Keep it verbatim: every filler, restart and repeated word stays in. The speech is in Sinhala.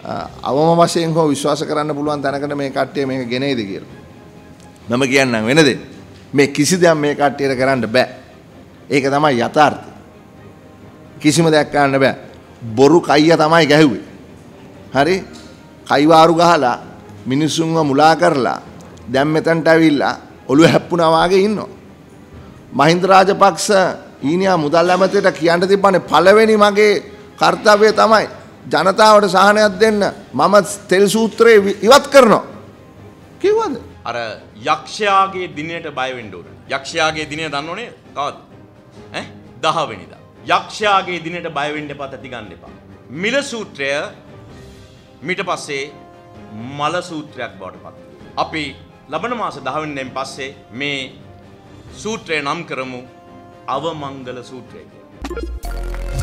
අවම වශයෙන් හෝ විශ්වාස කරන්න පුළුවන් තැනකට මේ කට්ටිය මේක ගෙනේද කියලා. මම කියන්නම් වෙන දෙයක්. මේ කිසි දෙයක් මේ කට්ටියට කරන්න බෑ. ඒක තමයි යථාර්ථය. කිසිම දෙයක් කරන්න බෑ. බොරු කයිය තමයි ගැහුවේ. හරි? කයිවාරු ගහලා මිනිස්සුන්ව මුලා කරලා දැන් මෙතනට ඇවිල්ලා ඔළුව හැප්පුණා වාගේ ඉන්නවා. මහින්ද රාජපක්ෂ ඊනියා මුදල් ඇමතියට කියන්න තිබ්බනේ පළවෙනි මගේ කාර්යය තමයි ජනතාවට සහනයක් දෙන්න මම තෙල් සූත්‍රය ඉවත් කරනවා කිව්වද? අර යක්ෂයාගේ දිනයට බය වෙන්න ඕන. යක්ෂයාගේ දිනය දන්නෝනේ කවද? ඈ දහ වෙනිදා. යක්ෂයාගේ දිනයට බය වෙන්න එපා, තැති ගන්න එපා. මිල සූත්‍රය ඊට පස්සේ මල සූත්‍රයක් බවට පත් වෙනවා. අපි ලබන මාස දහ වෙනිදාන් පස්සේ මේ සූත්‍රය නම් කරමු අවමංගල සූත්‍රය කියලා.